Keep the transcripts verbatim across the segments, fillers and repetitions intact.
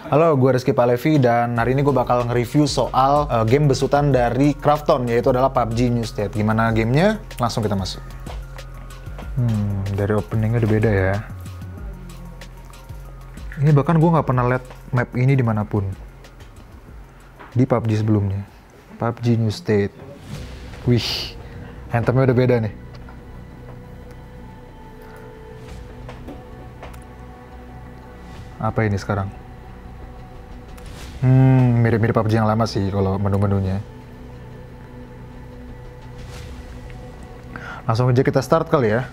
Halo, gue Rizky Palevi dan hari ini gue bakal nge-review soal uh, game besutan dari Krafton, yaitu adalah P U B G New State. Gimana gamenya? Langsung kita masuk. Hmm, dari openingnya udah beda ya. Ini bahkan gue nggak pernah lihat map ini dimanapun. Di P U B G sebelumnya. P U B G New State. Wih, anthemnya udah beda nih. Apa ini sekarang? Hmm, mirip-mirip P U B G yang lama sih kalau menu-menunya. Langsung aja kita start kali ya.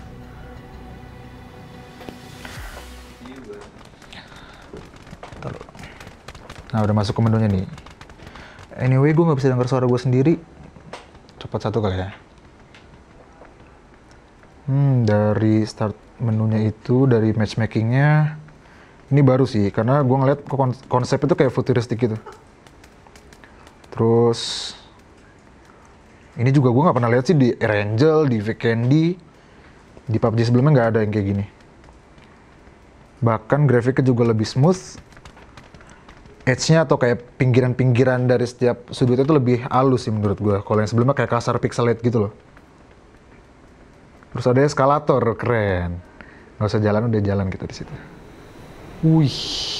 Nah, udah masuk ke menunya nih. Anyway, gue nggak bisa denger suara gue sendiri. Cepat satu kali ya. Hmm, dari start menunya itu, dari matchmakingnya, ini baru sih, karena gue ngeliat konsep itu kayak futuristik gitu. Terus, ini juga gue nggak pernah lihat sih di Erangel, di Vikendi, di P U B G sebelumnya nggak ada yang kayak gini. Bahkan grafiknya juga lebih smooth. Edge-nya atau kayak pinggiran-pinggiran dari setiap sudut itu lebih halus sih menurut gue. Kalau yang sebelumnya kayak kasar pixelate gitu loh. Terus ada eskalator, keren. Nggak usah jalan, udah jalan kita di situ. Wih.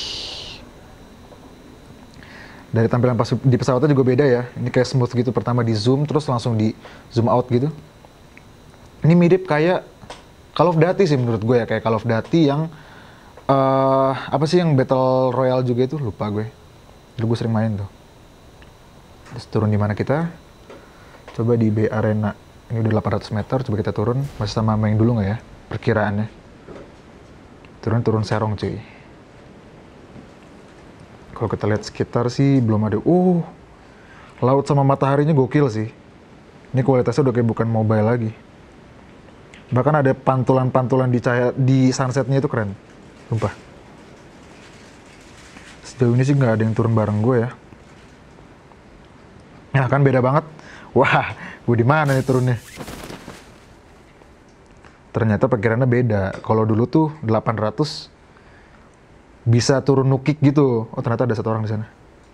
Dari tampilan pas di pesawatnya juga beda ya. Ini kayak smooth gitu. Pertama di zoom, terus langsung di zoom out gitu. Ini mirip kayak Call of Duty sih menurut gue ya. Kayak Call of Duty yang Uh, apa sih yang Battle Royale juga itu? Lupa gue. Dulu gue sering main tuh. Terus turun di mana kita? Coba di B Arena. Ini udah delapan ratus meter, coba kita turun. Masih sama main dulu nggak ya? Perkiraannya. Turun-turun Serong cuy. Kalau kita lihat sekitar sih belum ada. Uh, laut sama mataharinya gokil sih. Ini kualitasnya udah kayak bukan mobile lagi. Bahkan ada pantulan-pantulan di cahaya di sunsetnya itu keren. Sumpah. Sejauh ini sih nggak ada yang turun bareng gue ya. Nah kan beda banget. Wah, gue di mana nih turunnya? Ternyata perkiraannya beda. Kalau dulu tuh delapan ratus bisa turun nukik gitu. Oh ternyata ada satu orang di sana.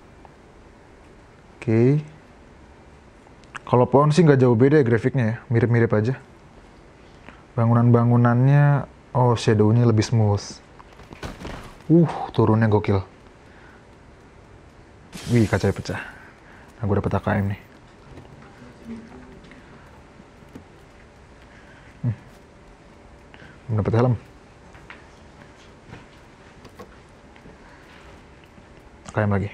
Oke. Okay. Kalau pohon sih nggak jauh beda ya grafiknya ya. Mirip-mirip aja. Bangunan-bangunannya, oh shadow-nya lebih smooth. Uh, turunnya gokil. Wih, kacanya pecah. Nah, gue dapet A K M nih. Hmm. Belum dapet helm. A K M lagi.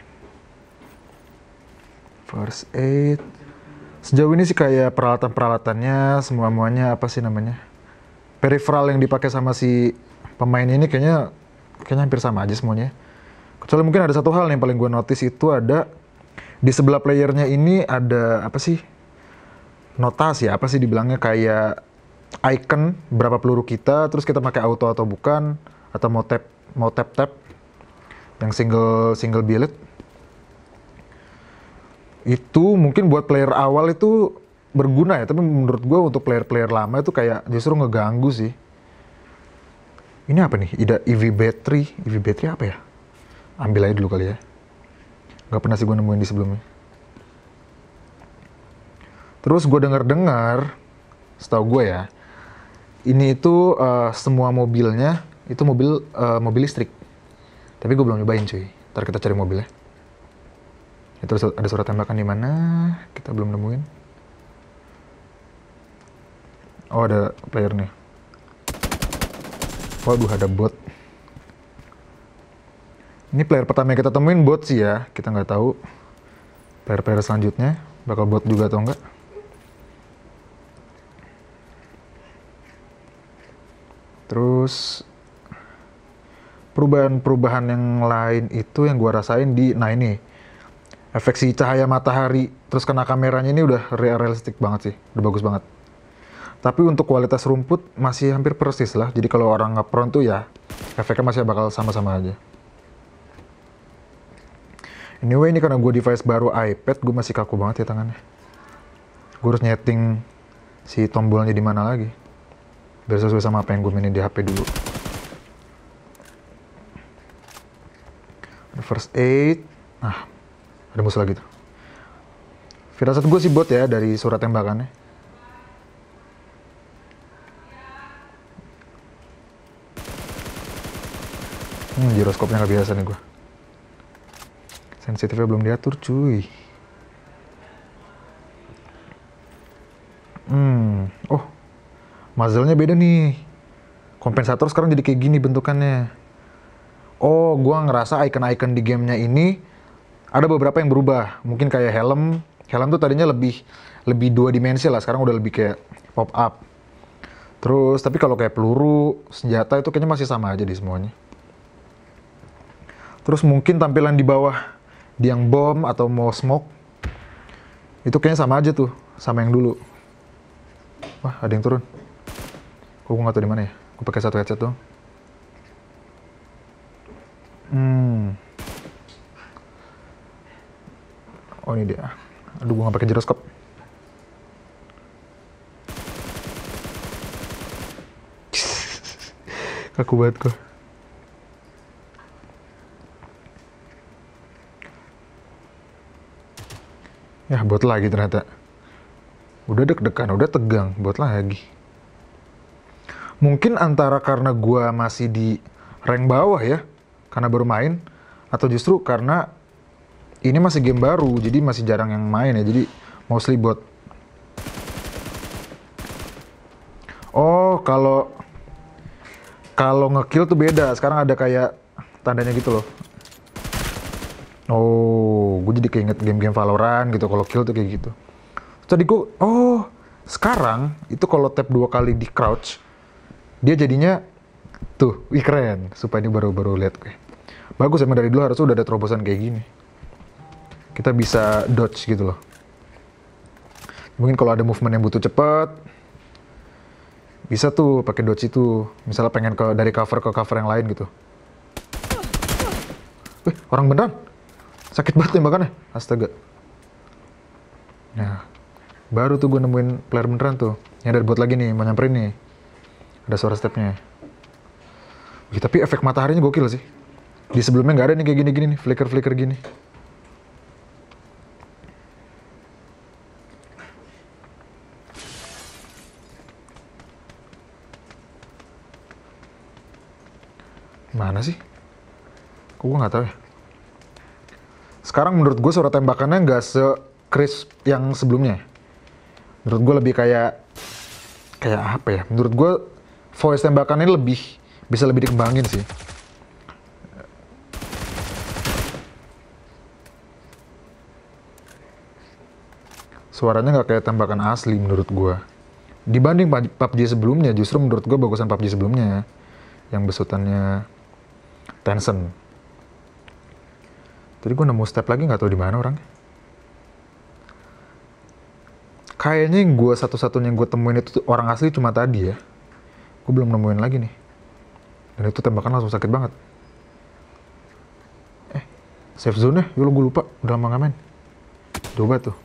First aid. Sejauh ini sih kayak peralatan-peralatannya, semua-muanya apa sih namanya? Peripheral yang dipakai sama si pemain ini kayaknya kayaknya hampir sama aja semuanya. Kecuali mungkin ada satu hal yang paling gue notice itu ada di sebelah playernya ini ada apa sih? Notasi apa sih dibilangnya kayak icon berapa peluru kita, terus kita pakai auto atau bukan, atau mau tap mau tap tap yang single single bullet. Itu mungkin buat player awal itu berguna ya, tapi menurut gue untuk player-player lama itu kayak justru ngeganggu sih. Ini apa nih? Ida E V battery. E V battery apa ya? Ambil aja dulu kali ya. Gak pernah sih gue nemuin di sebelumnya. Terus gue dengar-dengar, setahu gue ya, ini itu uh, semua mobilnya itu mobil uh, mobil listrik. Tapi gue belum nyobain cuy. Ntar kita cari mobilnya. Itu ada suara tembakan di mana? Kita belum nemuin. Oh ada player nih. Waduh ada bot. Ini player pertama yang kita temuin bot sih ya. Kita nggak tahu player-player selanjutnya bakal bot juga atau enggak. Terus perubahan-perubahan yang lain itu yang gua rasain di, nah ini efek si cahaya matahari terus kena kameranya ini udah realistik banget sih, udah bagus banget. Tapi untuk kualitas rumput masih hampir persis lah. Jadi kalau orang nge-prone tuh ya efeknya masih bakal sama-sama aja. Anyway ini karena gue device baru iPad, gue masih kaku banget ya tangannya. Gue harus nyeting si tombolnya di mana lagi. Biar sesuai sama apa yang gue mainin di H P dulu. first aid. Nah, ada musuh lagi tuh. Firasat gue sih bot ya dari surat tembakannya. Hmm, giroskopnya nggak biasa nih gue. Sensitifnya belum diatur cuy. Hmm, oh, muzzle-nya beda nih. Kompensator sekarang jadi kayak gini bentukannya. Oh, gue ngerasa icon-icon di gamenya ini ada beberapa yang berubah. Mungkin kayak helm. Helm tuh tadinya lebih lebih dua dimensi lah. Sekarang udah lebih kayak pop up. Terus, tapi kalau kayak peluru, senjata itu kayaknya masih sama aja di semuanya. Terus mungkin tampilan di bawah, di yang bom atau mau smoke, itu kayaknya sama aja tuh, sama yang dulu. Wah, ada yang turun. Kok gue nggak tahu di mana ya? Gue pakai satu headset doang. Hmm. Oh ini dia. Aduh, gue nggak pakai giroskop. Kaku banget gue. Ya, bot lagi ternyata. Udah deg-degan, udah tegang, bot lagi. Mungkin antara karena gua masih di rank bawah ya, karena baru main, atau justru karena ini masih game baru, jadi masih jarang yang main ya, jadi mostly bot. Oh, kalau kalau ngekill tuh beda. Sekarang ada kayak tandanya gitu loh. Oh, gue jadi keinget game-game Valorant gitu, kalau kill tuh kayak gitu. Tadi gue, oh, sekarang itu kalau tap dua kali di crouch, dia jadinya tuh, wih keren. Supaya ini baru-baru lihat gue. Bagus emang dari dulu harusnya udah ada terobosan kayak gini. Kita bisa dodge gitu loh. Mungkin kalau ada movement yang butuh cepet, bisa tuh pakai dodge itu. Misalnya pengen ke dari cover ke cover yang lain gitu. Wih, orang beneran. Sakit banget tembakannya, astaga. Nah, baru tuh gue nemuin player beneran tuh. Yang ada bot lagi nih, mau nyamperin nih. Ada suara stepnya. Wih, tapi efek mataharinya gokil sih. Di sebelumnya nggak ada nih kayak gini-gini nih, flicker-flicker gini. Mana sih? Kok gue nggak tahu ya. Sekarang menurut gue suara tembakannya nggak se-crisp yang sebelumnya. Menurut gue lebih kayak kayak apa ya? Menurut gue voice tembakannya lebih bisa lebih dikembangin sih. Suaranya nggak kayak tembakan asli menurut gue. Dibanding P U B G sebelumnya, justru menurut gue bagusan P U B G sebelumnya yang besutannya Tencent. Tadi gue nemu step lagi nggak tahu di mana orangnya. Kayaknya yang gue satu-satunya yang gue temuin itu orang asli cuma tadi ya. Gue belum nemuin lagi nih. Dan itu tembakan langsung sakit banget. Eh, safe zone-nya? Yolo gue lupa. Udah lama nggak main. Coba tuh.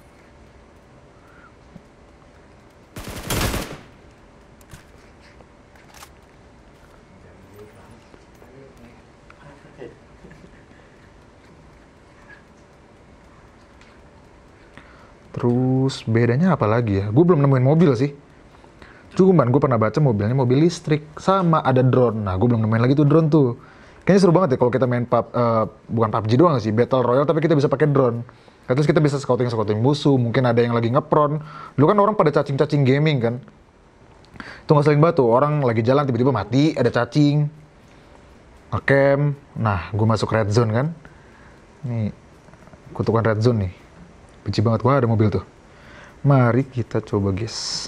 Terus bedanya apa lagi ya? Gue belum nemuin mobil sih. Cuman gue pernah baca mobilnya mobil listrik sama ada drone. Nah, gue belum nemuin lagi tuh drone tuh. Kayaknya seru banget ya kalau kita main pub, uh, bukan P U B G doang sih, Battle Royale tapi kita bisa pakai drone. Nah, terus kita bisa scouting-scouting musuh, mungkin ada yang lagi ngepron. Dulu kan orang pada cacing-cacing gaming kan. Itu nggak sering banget tuh, orang lagi jalan tiba-tiba mati, ada cacing. Ngecam. Nah, gue masuk red zone kan. Nih, kutukan red zone nih. Benci banget, wah ada mobil tuh. Mari kita coba guys.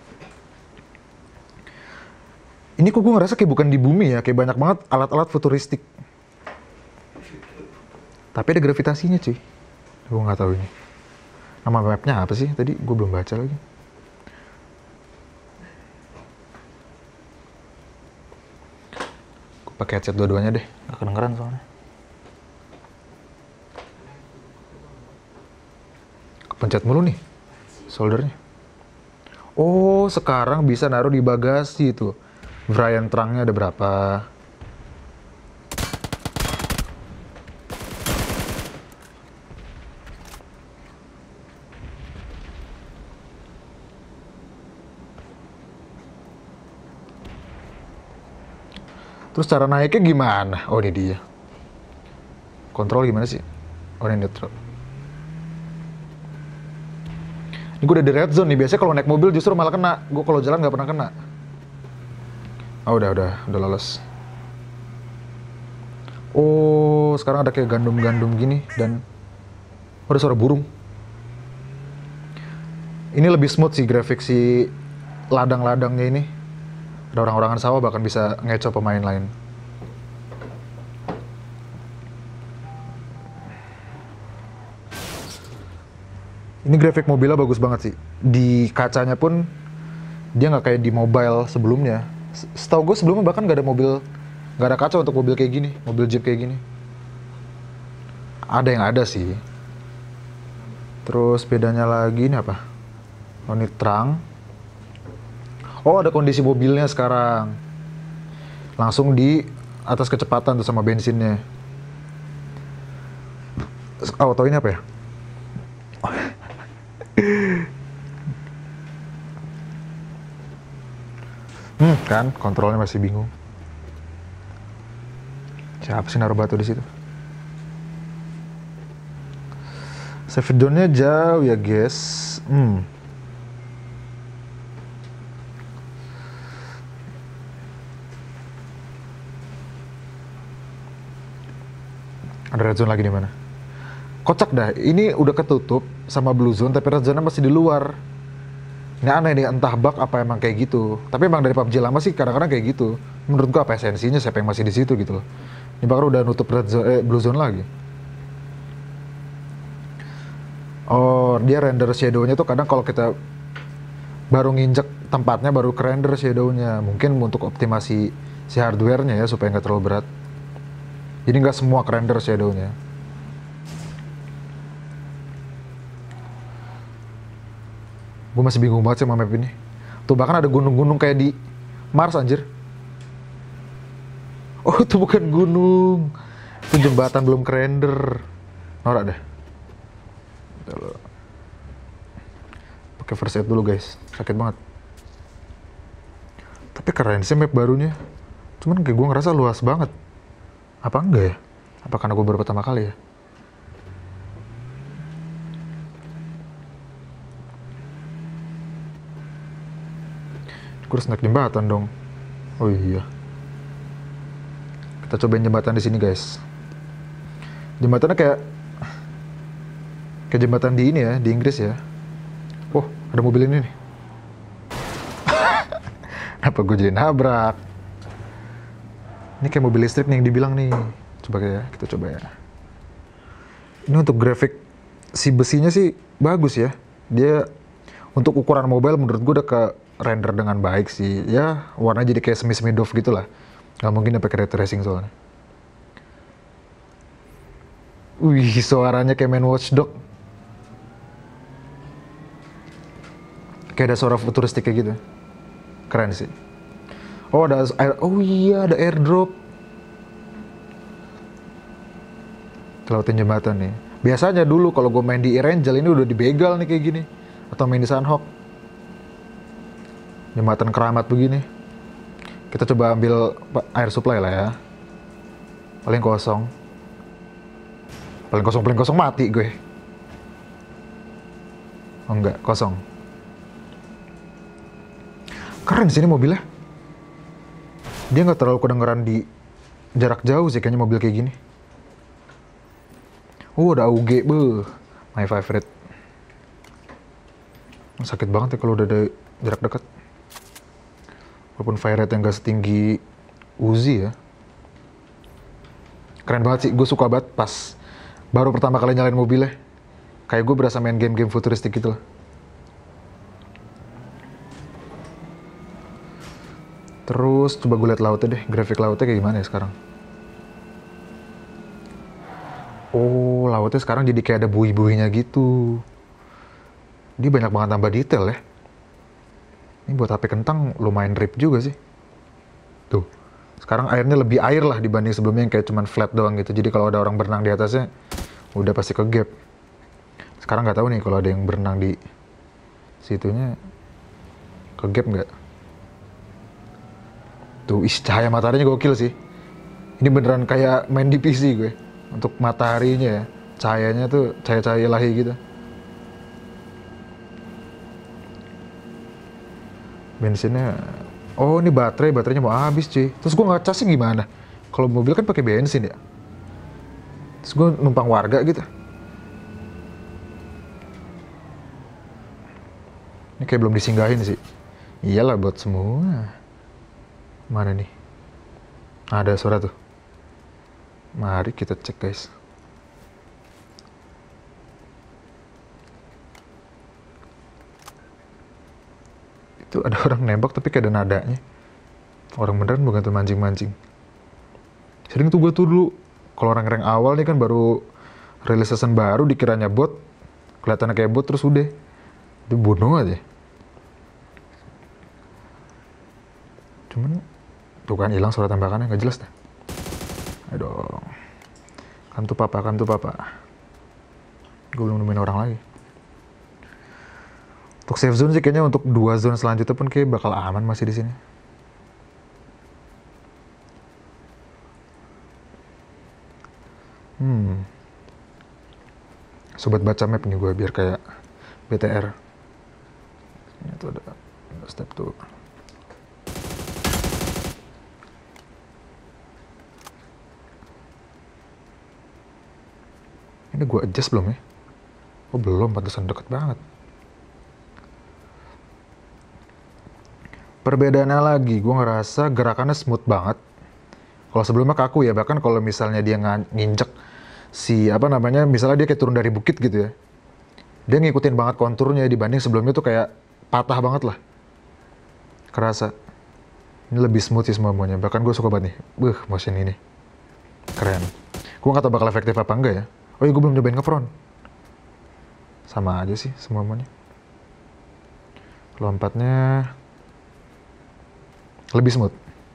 Ini kok gue ngerasa kayak bukan di bumi ya, kayak banyak banget alat-alat futuristik. Tapi ada gravitasinya cuy. Gue nggak tahu ini. Nama mapnya apa sih? Tadi gue belum baca lagi. Gue pakai headset dua-duanya deh, nggak kedengeran soalnya. Pencet mulu nih soldernya. Oh, sekarang bisa naruh di bagasi tuh. Varian terangnya ada berapa? Terus cara naiknya gimana? Oh ini dia. Kontrol gimana sih? Oh ini neutral. Ini gue udah di red zone nih. Biasanya kalau naik mobil justru malah kena. Gue kalau jalan nggak pernah kena. Oh udah udah udah lolos. Oh sekarang ada kayak gandum-gandum gini dan oh, ada suara burung. Ini lebih smooth sih grafik si ladang-ladangnya ini. Ada orang-orangan sawah bahkan bisa ngeco pemain lain. Ini grafik mobilnya bagus banget sih. Di kacanya pun dia nggak kayak di mobile sebelumnya. Setahu gue sebelumnya bahkan nggak ada mobil, nggak ada kaca untuk mobil kayak gini, mobil Jeep kayak gini. Ada yang ada sih. Terus bedanya lagi ini apa? Oh ini terang. Oh ada kondisi mobilnya sekarang. Langsung di atas kecepatan tuh sama bensinnya. Auto ini apa ya? Hmm kan kontrolnya masih bingung. Siapa sih naruh batu di situ? Save zone-nya jauh ya guys. Hmm. Ada red zone lagi di mana? Kocak dah. Ini udah ketutup sama blue zone, tapi red zone-nya masih di luar. Ini aneh nih, entah bug apa emang kayak gitu. Tapi emang dari P U B G lama sih kadang-kadang kayak gitu. Menurut gua apa esensinya, siapa yang masih di situ gitu loh. Ini bakal udah nutup red zone, eh, blue zone lagi. Oh, dia render shadow-nya tuh kadang kalau kita baru nginjek tempatnya baru ke render shadow-nya. Mungkin untuk optimasi si hardware-nya ya supaya nggak terlalu berat. Jadi nggak semua ke render shadow-nya. Gue masih bingung banget sih sama map ini. Tuh bahkan ada gunung-gunung kayak di Mars anjir. Oh itu bukan gunung. Itu jembatan belum kerender. Norak deh. Pakai first aid dulu guys. Sakit banget. Tapi keren sih map barunya. Cuman kayak gue ngerasa luas banget. Apa enggak ya? Apa karena gue baru pertama kali ya? Gue harus naik jembatan dong. Oh iya. Kita cobain jembatan di sini guys. Jembatannya kayak kayak jembatan di ini ya, di Inggris ya. Oh, ada mobil ini nih. Apa gue jadi nabrak? Ini kayak mobil listrik nih yang dibilang nih. Coba ya, kita coba ya. Ini untuk grafik si besinya sih bagus ya. Dia untuk ukuran mobile menurut gue udah ke render dengan baik sih. Ya, warnanya jadi kayak semi-semi doff gitu lah. Nggak mungkin dia pakai ray tracing soalnya. Wih, suaranya kayak main Watch Dogs. Kayak ada suara futuristik kayak gitu. Keren sih. Oh, ada air, oh iya, ada airdrop. Kelautin jembatan nih. Biasanya dulu kalau gue main di Erangel ini udah dibegal nih kayak gini. Atau main di Sunhawk. Jembatan keramat begini. Kita coba ambil air supply lah ya. Paling kosong. Paling kosong, paling kosong mati gue. Oh enggak, kosong. Keren sih ini mobilnya. Dia nggak terlalu kedengeran di jarak jauh sih kayaknya mobil kayak gini. Oh ada A U G, beuh. My favorite. Sakit banget ya kalau udah ada jarak dekat. Walaupun fire rate yang gak setinggi Uzi ya. Keren banget sih, gue suka banget pas baru pertama kali nyalain mobilnya. Kayak gue berasa main game-game futuristik gitu lah. Terus coba gue liat lautnya deh, grafik lautnya kayak gimana ya sekarang. Oh, lautnya sekarang jadi kayak ada buih-buihnya gitu. Dia banyak banget tambah detail ya. Ini buat H P kentang lumayan rip juga sih. Tuh, sekarang airnya lebih air lah dibanding sebelumnya yang kayak cuman flat doang gitu. Jadi kalau ada orang berenang di atasnya, udah pasti ke gap. Sekarang nggak tahu nih kalau ada yang berenang di situnya, ke gap nggak? Tuh, ih, cahaya mataharinya gokil sih. Ini beneran kayak main di P C gue. Untuk mataharinya ya, cahayanya tuh cahaya-cahaya ilahi gitu. Bensinnya, oh ini baterai, baterainya mau habis cuy. Terus gue ngecasnya gimana? Kalau mobil kan pakai bensin ya. Terus gue numpang warga gitu. Ini kayak belum disinggahin sih. Iyalah buat semua. Mana nih? Ada suara tuh. Mari kita cek guys. Itu ada orang nembak tapi kayak ada nadanya. Orang beneran bukan tuh mancing-mancing. Sering tuh gue tuh dulu. Kalau orang rank awal nih kan baru rilis season baru dikiranya bot. Kelihatannya kayak bot terus udah. Itu bunuh aja. Cuman tuh kan hilang suara tembakannya, nggak jelas dah. Ayo dong. Kan tuh papa, kan tuh papa. Gue belum nemuin orang lagi. Untuk safe zone sih kayaknya untuk dua zone selanjutnya pun kayak bakal aman masih di sini. Hmm. Sobat baca map nih gue biar kayak B T R. Ini tuh ada step tuh. Ini gue adjust belum ya? Oh belum, pantesan deket banget. Perbedaannya lagi, gue ngerasa gerakannya smooth banget. Kalau sebelumnya kaku ya, bahkan kalau misalnya dia nginjek si apa namanya, misalnya dia kayak turun dari bukit gitu ya, dia ngikutin banget konturnya dibanding sebelumnya tuh kayak patah banget lah. Kerasa. Ini lebih smooth sih semuanya, bahkan gue suka banget nih. Buh, motion ini. Keren. Gue gak tau bakal efektif apa enggak ya. Oh iya, gue belum nyobain ngefront. Sama aja sih semuanya. Lompatnya lebih smooth.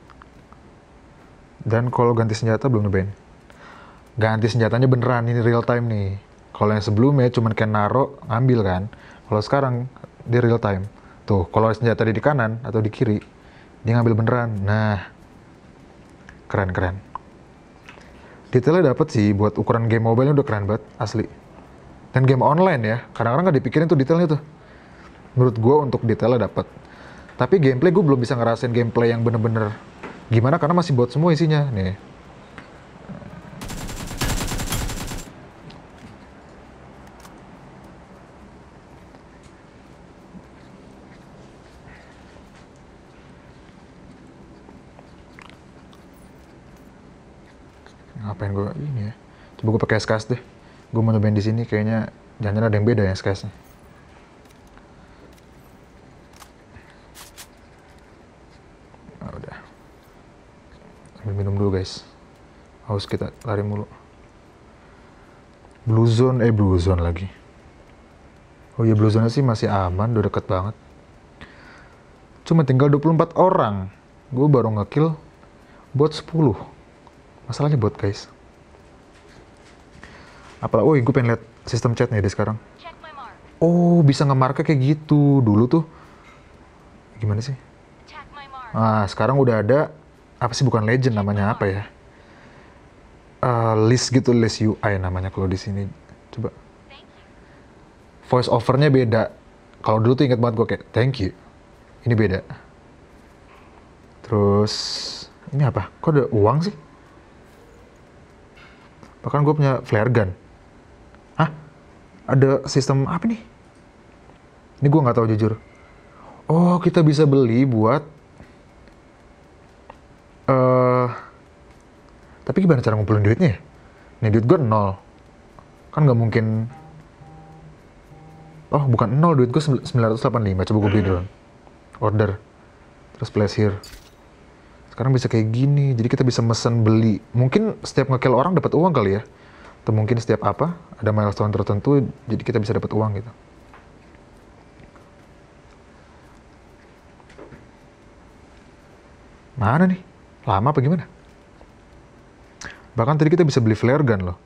Dan kalau ganti senjata belum nyobain. Ganti senjatanya beneran, ini real time nih. Kalau yang sebelumnya cuman kayak naro, ngambil kan. Kalau sekarang dia real time. Tuh, kalau senjata di kanan atau di kiri, dia ngambil beneran. Nah, keren-keren. Detailnya dapet sih, buat ukuran game mobile udah keren banget, asli. Dan game online ya, kadang-kadang nggak dipikirin tuh detailnya tuh. Menurut gue untuk detailnya dapet. Tapi gameplay gue belum bisa ngerasain gameplay yang bener-bener gimana, karena masih buat semua isinya. Nih. Ngapain gue ini ya? Coba gue pakai S K S deh. Gue mau nyobain di sini kayaknya jangan ada yang beda ya S K S-nya. Nah, udah. Ambil minum dulu guys. Haus kita lari mulu. Blue Zone, eh Blue Zone lagi. Oh iya, Blue Zone sih masih aman, udah deket banget. Cuma tinggal dua puluh empat orang. Gue baru ngekill bot sepuluh. Masalahnya bot guys. Apalagi, oh gue pengen lihat sistem chatnya deh sekarang. Oh bisa nge-mark kayak gitu. Dulu tuh gimana sih? Ah sekarang udah ada apa sih, bukan legend namanya apa ya? Uh, list gitu, list U I namanya kalau di sini. Coba. Voice overnya beda. Kalau dulu tuh inget banget gue kayak thank you. Ini beda. Terus ini apa? Kok ada uang sih? Bahkan gue punya flare gun. Hah? Ada sistem apa nih? Ini gue nggak tahu jujur. Oh, kita bisa beli buat... Uh, tapi gimana cara ngumpulin duitnya ya? Nih duit gue nol. Kan nggak mungkin... Oh, bukan nol, duit gue sembilan ratus delapan puluh lima. Coba gue beli dulu. Order. Terus place here. Sekarang bisa kayak gini, jadi kita bisa mesen beli. Mungkin setiap nge-kill orang dapat uang kali ya. Atau mungkin setiap apa, ada milestone tertentu, jadi kita bisa dapat uang gitu. Mana nih? Lama apa gimana? Bahkan tadi kita bisa beli flare gun loh.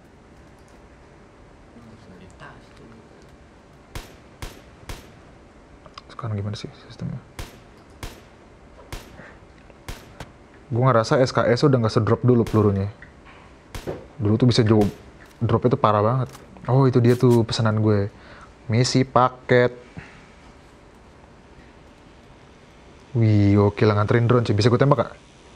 Sekarang gimana sih sistemnya? gue ngerasa S K S udah nggak sedrop dulu pelurunya. Dulu tuh bisa jauh, drop itu parah banget. Oh itu dia tuh pesanan gue. Misi paket. Wih, oke lah nganterin drone sih. Bisa gue tembak gak?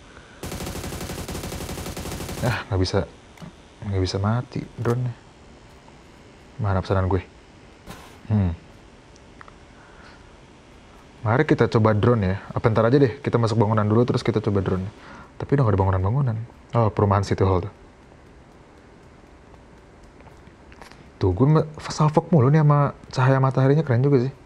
Ah, nggak bisa. Nggak bisa mati drone-nya. Mana pesanan gue? Hmm. Mari kita coba drone ya. Apa ntar aja deh, kita masuk bangunan dulu terus kita coba drone. Tapi udah gak ada bangunan-bangunan. Oh, perumahan City Hall tuh. Tuh, gue salfok mulu nih sama cahaya mataharinya, keren juga sih.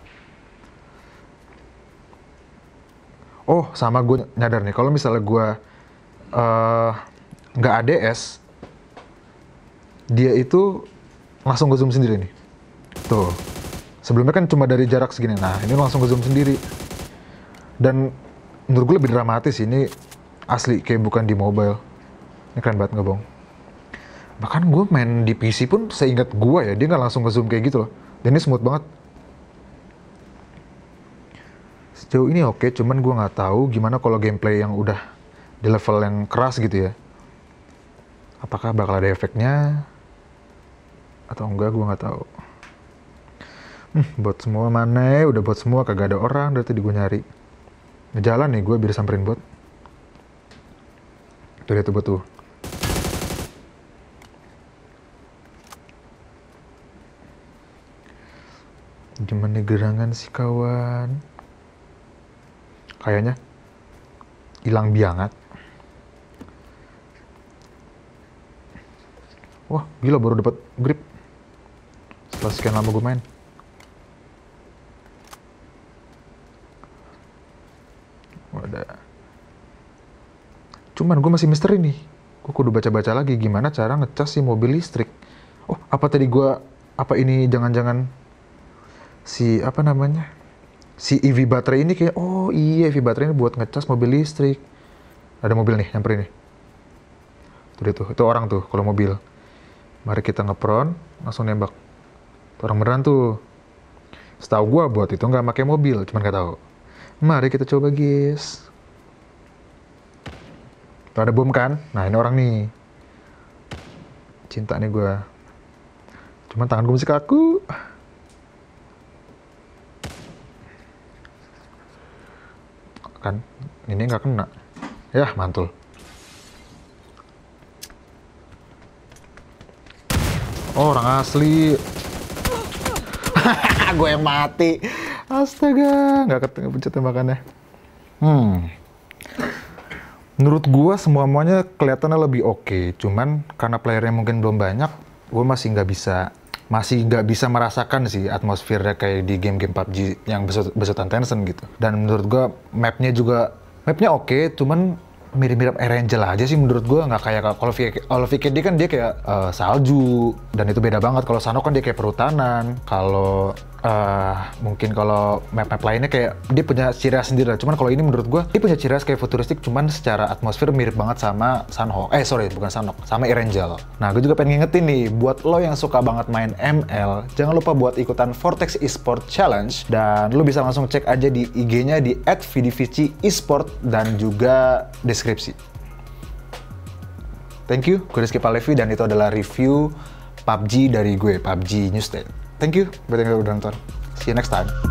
Oh, sama gue nyadar nih, kalau misalnya gue uh, nggak A D S, dia itu langsung nge-zoom sendiri nih. Tuh. Sebelumnya kan cuma dari jarak segini. Nah, ini langsung nge-zoom sendiri. Dan menurut gue lebih dramatis ini asli, kayak bukan di mobile. Ini keren banget, nggak bohong. Bahkan gue main di P C pun seingat gue ya, dia nggak langsung nge-zoom kayak gitu loh. Dan ini smooth banget. Sejauh ini oke, cuman gue nggak tahu gimana kalau gameplay yang udah di level yang keras gitu ya. Apakah bakal ada efeknya atau enggak, gue nggak tahu. Hmm, bot semua mana? Udah bot semua, kagak ada orang dari tadi gue nyari. Ngejalan nih gue biar samperin bot. Tuh dia tuh bot tuh. Gimana gerangan sih kawan? Kayaknya hilang biangat. Wah, gila baru dapat grip. Setelah sekian lama gue main. Wadah. Cuman gue masih misteri nih. Gue kudu baca-baca lagi gimana cara ngecas si mobil listrik. Oh, apa tadi gue, apa ini jangan-jangan si, apa namanya? Si E V baterai ini kayak, oh iya E V baterai ini buat ngecas mobil listrik. Ada mobil nih, nyamperin nih. Tuh dia tuh, itu orang tuh kalau mobil. Mari kita ngepron, langsung nembak. Tuh orang beneran tuh. Setahu gua buat itu nggak pakai mobil, cuman nggak tahu. Mari kita coba guys. Tuh ada bom kan? Nah ini orang nih. Cinta nih gua. Cuman tangan gua masih kaku. Kan ini nggak kena ya, mantul. Oh, orang asli. Gue yang mati, astaga, nggak ketemu pencet tembakannya. Hmm menurut gue semua-muanya kelihatannya lebih oke, okay. Cuman karena playernya mungkin belum banyak, gue masih nggak bisa masih nggak bisa merasakan sih atmosfernya kayak di game-game P U B G yang besutan Tencent gitu. Dan menurut gue mapnya juga, mapnya oke, okay, cuman mirip-mirip Erangel aja sih menurut gue, nggak kayak kalau kalau V K D kan dia kayak uh, salju, dan itu beda banget. Kalau Sanhok kan dia kayak perhutanan. Kalau uh, mungkin kalau map-map lainnya kayak dia punya ciri khas sendiri. Cuman kalau ini menurut gue dia punya ciri khas kayak futuristik, cuman secara atmosfer mirip banget sama Sanhok. Eh sorry, bukan Sanhok, sama Erangel. Nah gue juga pengen ngingetin nih buat lo yang suka banget main M L, jangan lupa buat ikutan Vortex Esport Challenge, dan lo bisa langsung cek aja di I G-nya di et vidivci esport dan juga deskripsi. Thank you, gue Rizky Palevi dan itu adalah review P U B G dari gue, P U B G New State. Thank you buat yang udah nonton. See you next time.